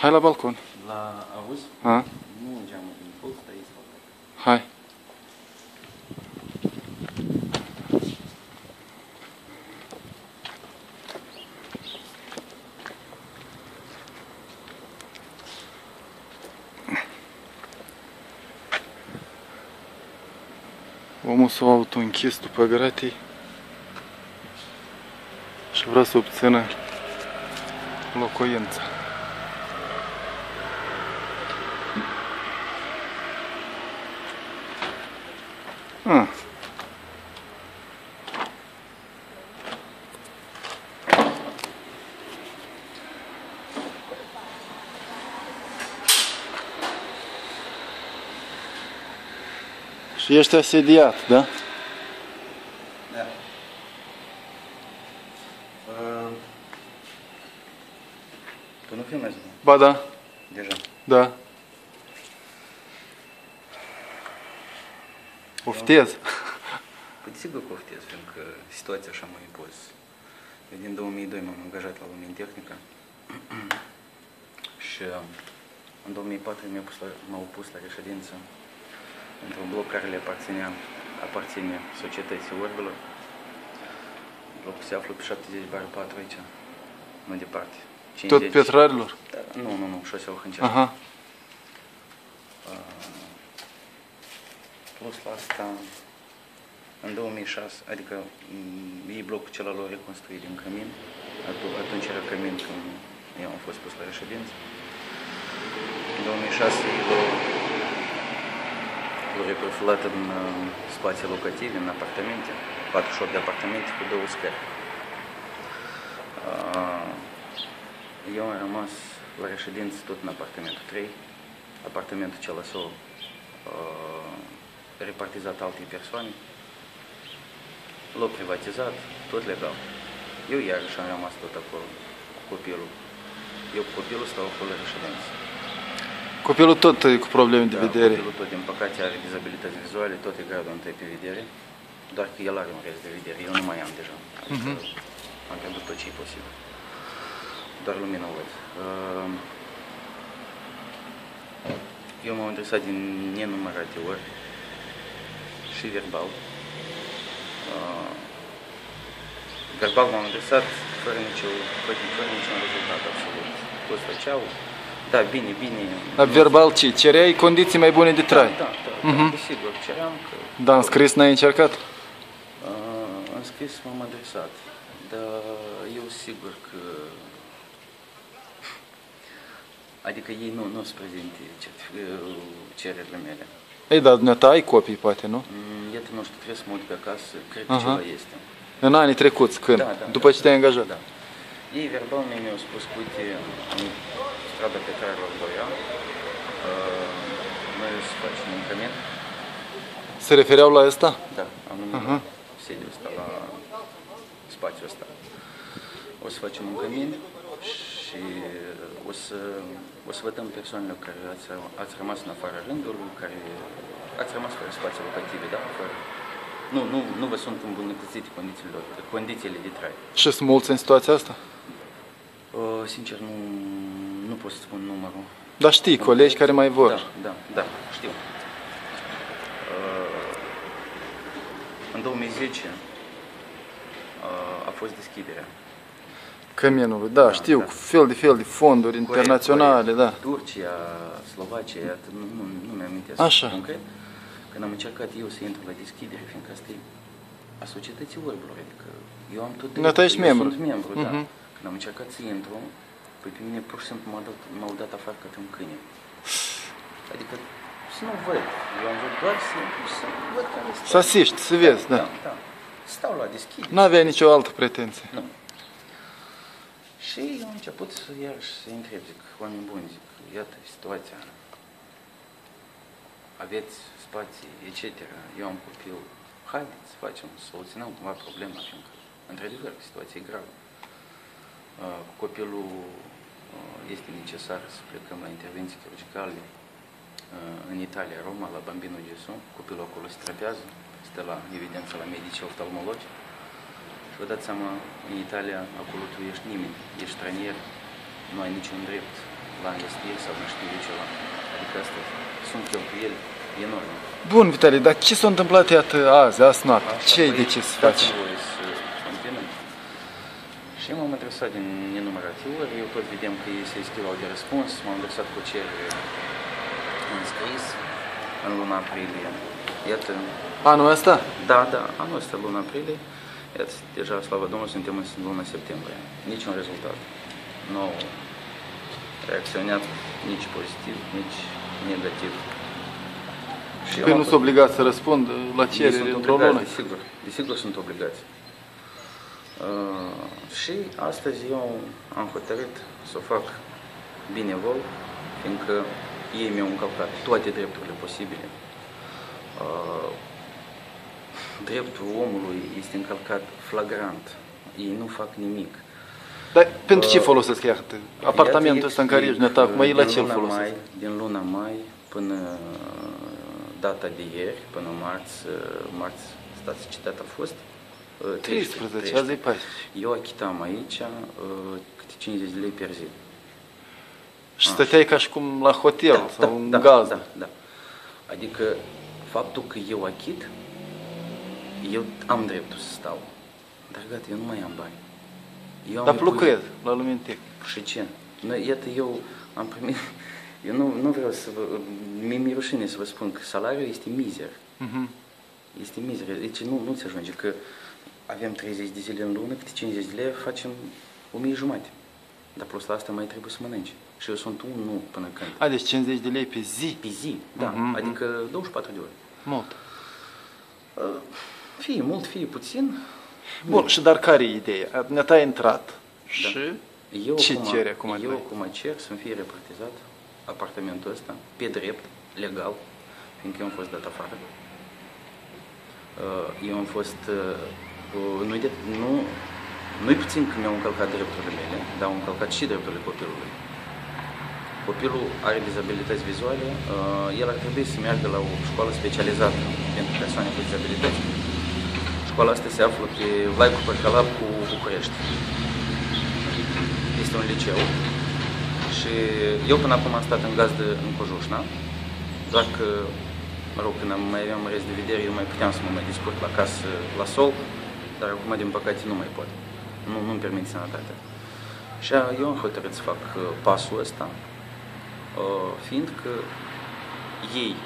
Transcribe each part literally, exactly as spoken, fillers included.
Hai la balcon. La auzi? A? Nu geamul din colț, dar e spate. Hai. Omul s-a autoînchis după gratii și vrea să obțină locuință. Ah. Și ești asediat, da? Da. Uh, tu nu filmezi, nu? Ba da. Deja. Da. Oftez. Păi sigur că oftez, fiindcă situația așa m-a impus. Eu din două mii doi m-am angajat la Lumintehnica și în două mii patru m-au pus la reședință într-un bloc care le aparținea, aparține societății Orbilor. Blocul se află pe șaptezeci bară patru aici, mai departe. cincizeci. Tot Pietrarilor? Da, nu, nu, nu, șoseaua Hâncească. Aha. Uh, plus la asta, în două mii șase, adică ei blocul celălalt l-au reconstruit din cămin. Atunci era cămin când eu am fost pus la reședință. În două mii șase l-au reprofilat în uh, spații locative, în apartamente, patruzeci și opt de apartamente cu două scări. Uh, eu am rămas la reședință tot în apartamentul trei. Apartamentul acela s-a uh, repartizat altei persoane, l-au privatizat, tot legal. Eu iarăși am rămas tot acolo cu copilul. Eu cu copilul stau acolo la reședință. Copilul tot e cu probleme de Da, vedere. copilul tot, din păcate, are dizabilități vizuale, tot e gradul întâi pe vedere, doar că el are un rest de vedere, eu nu mai am deja. Adică uh-huh. Am pierdut tot ce e posibil. Doar lumina o văd. Uh, Eu m-am adresat din nenumărate ori și verbal. Uh, verbal m-am adresat fără nicio, fără, fără niciun rezultat absolut. Toți făceau, da, bine, bine. Dar verbal ce? Cereai condiții mai bune de trai? Da, da, da, uh-huh. da, desigur, ceream că... Dar în scris n-ai încercat? Uh, în scris m-am adresat, dar eu sigur că... Adică ei nu, nu se prezinte cererile mele. Ei, dar dumneata ai copii, poate, nu? Mm, iată, nu știu, trebuie să mă uit pe acasă, cred că Aha. ceva este. În anii trecuți, când? Da, da, După da, ce te-ai angajat? Da. Ei verbal mi-au spus că, uite, în strada pe care l-au voia, uh, noi o să facem un cămin. Se refereau la asta? Da, am numit Aha. sediul ăsta, la spațiul ăsta. O să facem un cămin și o să, o să vă dăm persoanele care ați, ați rămas în afara rândului, care ați rămas fără spații locative, da? Fără, nu, nu, nu vă sunt îmbunătățite condițiile, condițiile de trai. Și sunt mulți în situația asta? Uh, sincer, nu, nu pot să spun numărul. Dar știi, colegi care mai vor. Da, da, da, știu. Uh, în două mii zece uh, a fost deschiderea. Căminului, da, Da, știu, da. cu fel de fel de fonduri Corect, internaționale, corect. da. Turcia, Slovacia, nu, nu, nu mi-amintesc Așa. concret. Când am încercat eu să intru la deschidere, fiindcă asta e a societății Orbilor, adică eu am tot Da, tu ești eu membru. sunt membru, da. Mhm. Când am încercat să intru, păi pe mine pur și simplu m-au dat, m-au dat afară ca pe un câine. Adică să nu văd, eu am vrut doar să intru și să văd care este. Să asiști, să vezi, da. Da, da. Stau la deschidere. N-avea nicio altă pretenție. Nu. Și eu am început să iarăși să întreb, zic, oameni buni, zic, iată situația, aveți spații, et cetera. Eu am copil, haideți să facem, să soluționăm cumva problema, fiindcă, într-adevăr, situația e gravă. Uh, cu copilul uh, este necesar să plecăm la intervenții chirurgicale uh, în Italia, Roma, la Bambino Gesù. Copilul acolo se tratează, stă la evidență la medici oftalmologi. Și vă dați seama, în Italia, acolo tu ești nimeni, ești stranier, nu ai niciun drept, la investire sau nu știu eu ceva. Adică asta sunt cheltuieli enorme. Bun, Vitali, dar ce s-a întâmplat iată azi, azi noapte? Ce ai decis să faci? Dați-mi voie să continui. Și m-am adresat din nenumărate ori, eu tot vedem că ei se scriu de răspuns, m-am adresat cu cerere înscris în luna aprilie. Iată, Anul ăsta? da, da, anul ăsta, luna aprilie, iată, deja, slavă Domnului, suntem în luna septembrie. Niciun rezultat. Nu au reacționat nici pozitiv, nici negativ. Și Păi nu sunt obligați să răspund la Ei cerere sunt într-o obligați, lună? desigur, desigur sunt obligați. Uh, și astăzi eu am hotărât să o fac binevol, fiindcă ei mi-au încălcat toate drepturile posibile. Uh, dreptul omului este încălcat flagrant. Ei nu fac nimic. Dar pentru ce Uh, folosesc ea apartamentul Iată, ăsta în care ești explic, neata acum, ei la din ce îl luna folosesc? mai, din luna mai până data de ieri, până marți, marți, stați ce dată a fost? treisprezece, azi e paisprezece. Eu achitam aici uh, câte cincizeci de lei per zi. Și stăteai ca și cum la hotel Da, sau da, în da, gazdă. da, da. Adică faptul că eu achit, eu am dreptul să stau. Dar gata, eu nu mai am bani. Eu am Dar epuizat. lucrez la Lumentec. Și ce? Noi, iată, eu am primit, eu nu, nu vreau să vă, mi-e mi rușine să vă spun că salariul este mizer. Mhm. Este mizer, deci nu, nu ți ajunge că avem treizeci de zile în lună, câte cincizeci de lei facem o mie jumate. Dar plus la asta mai trebuie să mănânci. Și eu sunt un nu până când. A, deci cincizeci de lei pe zi. Pe zi, da, Mhm. adică douăzeci și patru de ore. Mult. Fie mult, fie puțin. Bun, și dar care e ideea? Ne-a intrat și Eu ce acum, cere acum? Eu noi? acum cer să-mi fie repartizat apartamentul ăsta pe drept, legal, fiindcă eu am fost dat afară. Uh, Eu am fost, uh, nu, de, nu, nu-i puțin că mi-au încălcat drepturile mele, dar au încălcat și drepturile copilului. Copilul are dizabilități vizuale, uh, el ar trebui să meargă la o școală specializată pentru persoane cu dizabilități. Școala asta se află pe Vlaicu Părcălap cu București. Este un liceu și eu până acum am stat în gazdă în Cojușna, doar că, mă rog, când am mai aveam rest de vedere, eu mai puteam să mă mai discurt la casă, la sol, dar acum, din păcate, nu mai pot. Nu, nu-mi permit sănătatea. Și eu am hotărât să fac uh, pasul ăsta, uh, fiindcă ei,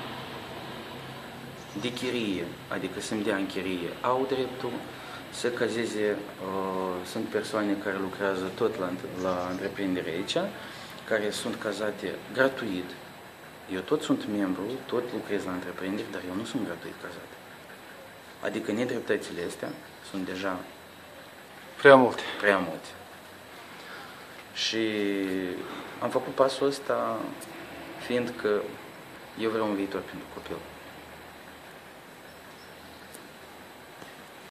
de chirie, adică să-mi dea în chirie, au dreptul să cazeze, uh, sunt persoane care lucrează tot la, la întreprindere aici, care sunt cazate gratuit. Eu tot sunt membru, tot lucrez la întreprindere, dar eu nu sunt gratuit cazat. Adică nedreptățile astea sunt deja Prea multe. prea multe. Și am făcut pasul ăsta fiindcă eu vreau un viitor pentru copil.